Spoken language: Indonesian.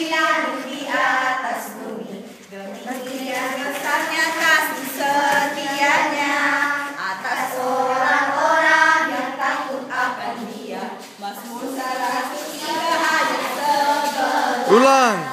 langit di atas bumi. Demikian besarnya kasih setianya atas orang-orang yang takut akan Dia. Mazmur 103 ayat 11. Ulang.